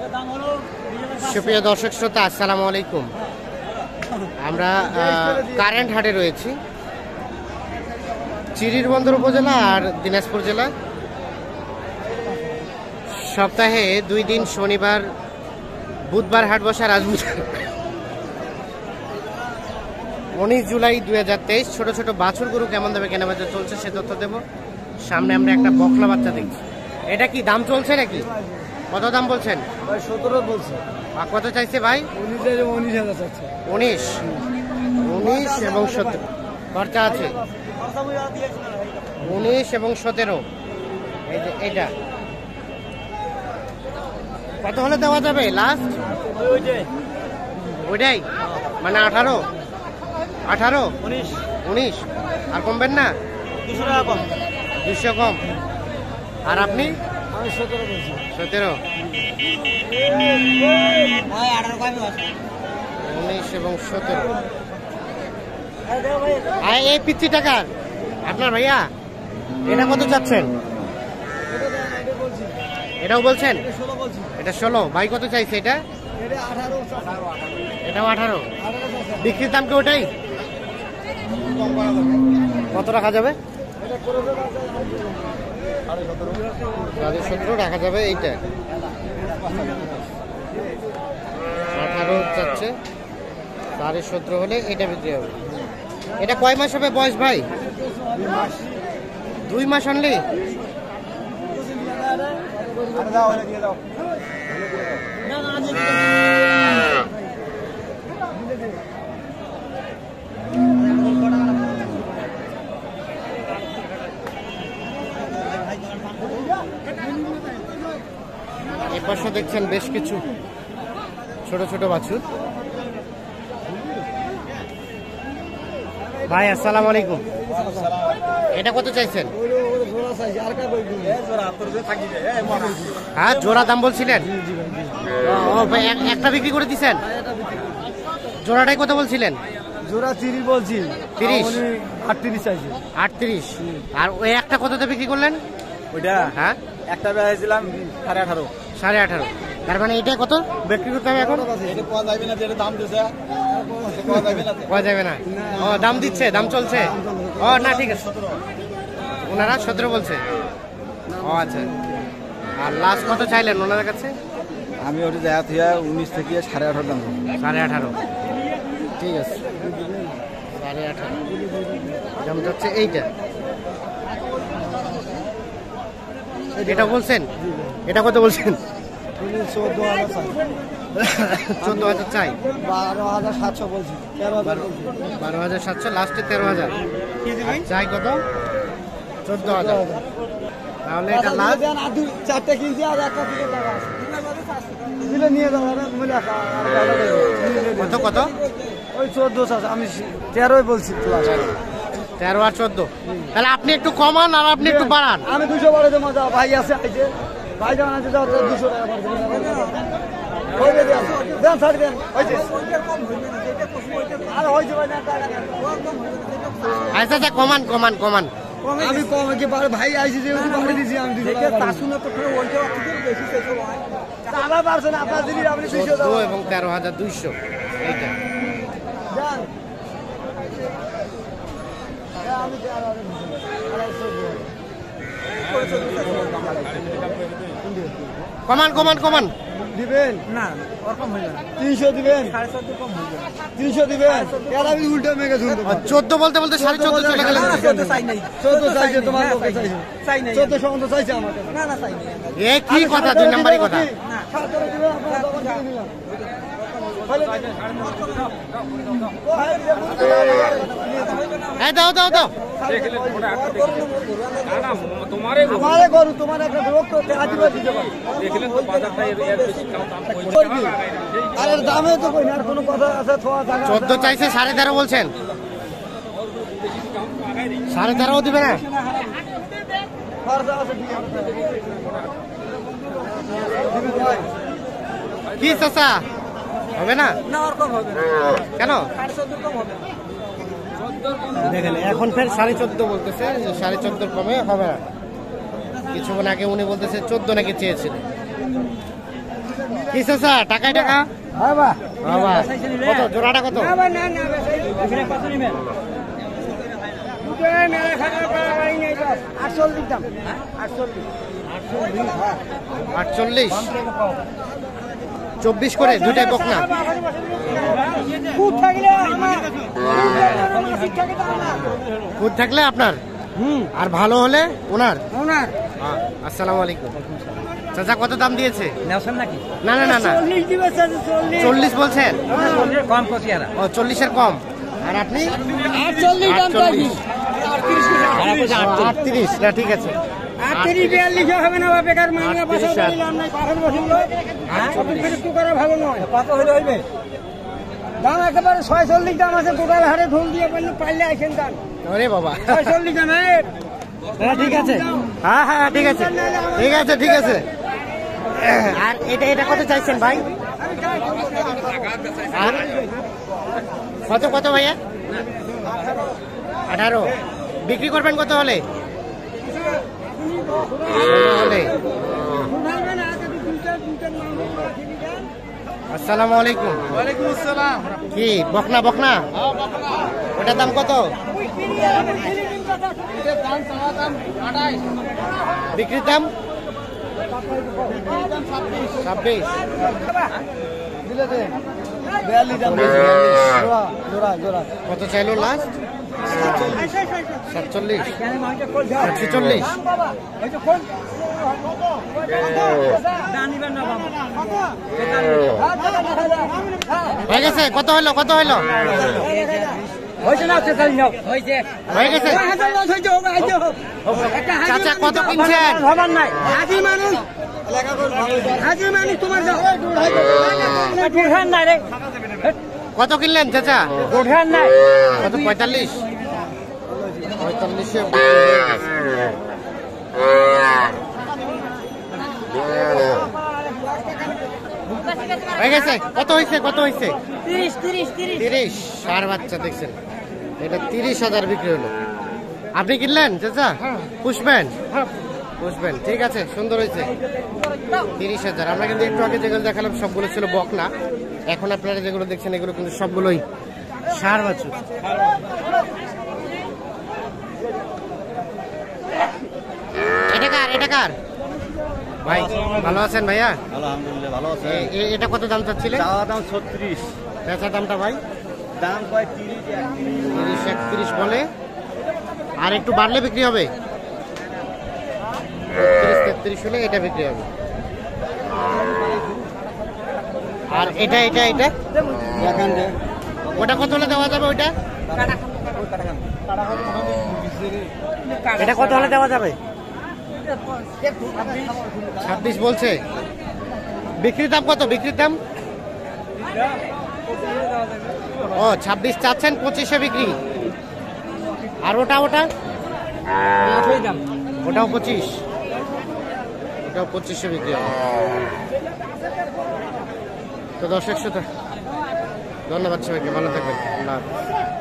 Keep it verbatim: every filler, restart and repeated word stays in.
সুপ্রিয় দর্শক শ্রোতা, আসসালামু আলাইকুম। আমরা কারেন্ট হাটে রয়েছি, চিরিরবন্দর উপজেলা আর দিনাজপুর জেলা। সপ্তাহে দুই দিন, শনিবার বুধবার হাট বসে। আর আজ উনিশ জুলাই দুই হাজার তেইশ। ছোট ছোট বাছুর গরু কেমন দামে কেনাবেচা চলছে সে তথ্য দেব। সামনে আমরা একটা বকলা বাচ্চা দেখছি। এটা কি দাম চলছে নাকি? কত দাম বলছেন? সতেরো বলছে। আর কত চাইছে ভাই? উনিশ হাজার চাইছে। উনিশ উনিশ এবং সতেরো খরচা আছে। উনিশ এবং সতেরো এই যে এটা কত হলে দেওয়া যাবে লাস্ট? ওইটাই মানে আঠারো আঠারো উনিশ উনিশ আর কমবেন না? দুশো টাকা কম। দুশো কম। আর আপনি? আমি সতেরো বলছি। সতেরো উনিশ এবং সতেরো। এই পিচ্ছি টাকার আপনার ভাইয়া, এটা কত চাচ্ছেন? এটাও বলছেন? এটা ষোলো। ভাই কত চাইছে এটা? এটাও আঠারো। বিক্রির দাম কি ওটাই? কত রাখা যাবে? সাড়ে সতেরো রাখা যাবে। এইটা আঠারো চাচ্ছে, সাড়ে সতেরো হলে এটা বিক্রি হবে। এটা কয় মাস হবে বয়স ভাই? দুই মাস অনলি। এই পাশে দেখছেন বেশ কিছু ছোট ছোট বাছুর। ভাই আসসালামু আলাইকুম। এটা কত চাইছেন? হ্যাঁ, জোড়া দাম বলছিলেন। ও ভাই, একটা বিক্রি করে দিচ্ছেন? জোড়াটাই কত বলছিলেন? জোড়া তিরিশ বলছি। তিরিশ আটত্রিশ চাইছি। আটত্রিশ। আর ওই একটা কততে বিক্রি করলেন? ওইটা হ্যাঁ, একটা বেড়াইছিলাম সাড়ে আঠারো। সাড়ে আঠারো। তার মানে এটাই কত বিক্রি করতে হবে এখন? দাম দিচ্ছে পাওয়া যাবে না। ও দাম দিচ্ছে, দাম চলছে। ও না, ঠিক আছে। ওনারা সতেরো বলছে। ও আচ্ছা। আর লাস্ট কত চাইলেন ওনাদের কাছে? আমি ওটা দেখা থেকে উনিশ থেকে সাড়ে আঠারো দাম। সাড়ে আঠারো, ঠিক আছে। সাড়ে আঠারো দাম যাচ্ছে। এইটা এটা বলছেন? এটা কত বলছেন? চোদ্দ হাজার চাই। চোদ্দ হাজার চাই। বারো হাজার সাতশো বলছি। তেরো হাজার বলছি। বারো হাজার সাতশো, লাস্টে তেরো হাজার চাই। কত? চোদ্দ হাজার। তাহলে এটা লাস্ট। চারটে কিনছি আর একটা দিলে নিয়ে যাবো। কত কত? ওই চোদ্দ আছে। আমি তেরোই বলছি। তেরো আর চোদ্দ। তাহলে আপনি একটু কমান আর আপনি একটু বাড়ান। আমি দুশো বারো দেবো। ভাই আছে, আইছে ভাই যখন আছে দুশো টাকা দেন, ছাড় দেন। আচ্ছা আচ্ছা, কমান কমান কমান। আমি কম কি ভাই আইছি যে বাড়ি দিছি। আমি চোদ্দ এবং তেরো হাজার দুইশো। এইটা কমান কমান কমান দিবেন না? তিনশো দিবেন, তিনশো দিবেন। উল্টো মেঘে চোদ্দ বলতে বলতে সাড়ে চোদ্দ চলে গেলেন। চোদ্দ চাইছে তোমার, চোদ্দ সম্বন্ধ চাইছে আমার। এ কি কথা? দুই নাম্বারই কথা। দাও দাও দাও। তোমারে গরু, তোমার একটা রোগ তো আরে দামে তো কই না। আর কোনো কথা আছে? চোদ্দ চাইছে, সাড়ে তেরো বলছেন। সাড়ে তেরো দিবে না? কি চাচা, হবে না? কেন? দেখেন এখন ফের সাড়ে চোদ্দ বলতেছে। সাড়ে চোদ্দোর কমে হবে না। কিছুক্ষণ আগে উনি বলতেছে চোদ্দ নাকি চেয়েছিল। কি চাচা টাকায় টাকা হ্যাঁ বা বাবা কত জোড়াটা কত না বা না না এখানে কত নেবেন আটচল্লিশ দাম আটচল্লিশ আটচল্লিশ চব্বিশ করে দুটাই বকনা খুব থাকলে আমার মাসিক থাকে তো আমার খুদ থাকলে আপনার হুম আর ভালো হলে ওনার ওনার হ্যাঁ, আসসালামু আলাইকুম চাচা কত দাম দিয়েছে নেওছেন নাকি না না না না চল্লিশ দিবে চল্লিশ চল্লিশ বলছেন কম করছি আর ও চল্লিশের কম আর আপনি আটচল্লিশ দাম চাইছি আটত্রিশ না ঠিক আছে আটত্রিশ বিয়াল্লিশ হবে না বা বেকার মামলা পাশে দিলাম না পাশের বসে একটু করা ভালো নয় কত হলে হইবে দাম একেবারে ছয়চল্লিশ দাম আছে টোটাল হারে ঢোল দিয়ে পারলে পারলে আসেন দাম ওরে বাবা ছয়চল্লিশ দাম হ্যাঁ ঠিক আছে হ্যাঁ হ্যাঁ ঠিক আছে ঠিক আছে ঠিক আছে আর এটা এটা কত চাইছেন ভাই আর কত কত ভাইয়া আঠারো বিক্রি করবেন কত হলে ষোলো হলে আসসালামু আলাইকুম ওয়ালাইকুম আসসালাম কি বকনা বকনা ওটার দাম কত বিক্রির দাম ছাব্বিশ কত চাইলো লাস্ট সাতচল্লিশ ছেচল্লিশ হয়ে গেছে কত হলো কত হলো হয়ে গেছে চাচা কত কিনছেন হাজি মানুষ হাজি মানুষ তোমার নাই রে কত কিনলেন চাচা গোঠান নাই কত পঁয়তাল্লিশ পঁয়তাল্লিশে হয়ে গেছে কত হয়েছে কত হয়েছে তিরিশ তিরিশ তিরিশ তিরিশ সার বাচ্চা দেখছেন এটা তিরিশ হাজার বিক্রি হলো আপনি কিনলেন চাচা পুষবেন পুষবেন ঠিক আছে সুন্দর হয়েছে তিরিশ হাজার আমরা কিন্তু একটু আগে যেগুলো দেখালাম সবগুলো ছিল বকনা এখন আপনারা যেগুলো দেখছেন এগুলো কিন্তু সবগুলোই সার বাছুর এটা কার এটা কার ভাই ভালো আছেন ভাইয়া আলহামদুলিল্লাহ ভালো আছে এ- এ- এটা কত দাম চাচ্ছিলেন চাওয়া দাম ছত্রিশ পেঁচা দামটা ভাই দাম কয় তিরিশ তিরিশ একত্রিশ বলে আর একটু বাড়লে বিক্রি হবে তিরিশ তেত্রিশ হলে এটা বিক্রি হবে আর এটা এটা এটা ওটা কত হলে দেওয়া যাবে ওইটা এটা কত হলে দেওয়া যাবে ছাব্বিশ বলছে বিক্রির দাম কত বিক্রির দাম ও ছাব্বিশ চাচ্ছেন পঁচিশে বিক্রি আর ওটা ওটা ওটাও পঁচিশ ওটাও পঁচিশে বিক্রি হবে তো দর্শক শ্রোতা ধন্যবাদ সবাইকে ভালো থাকবেন আল্লাহ হাফেজ।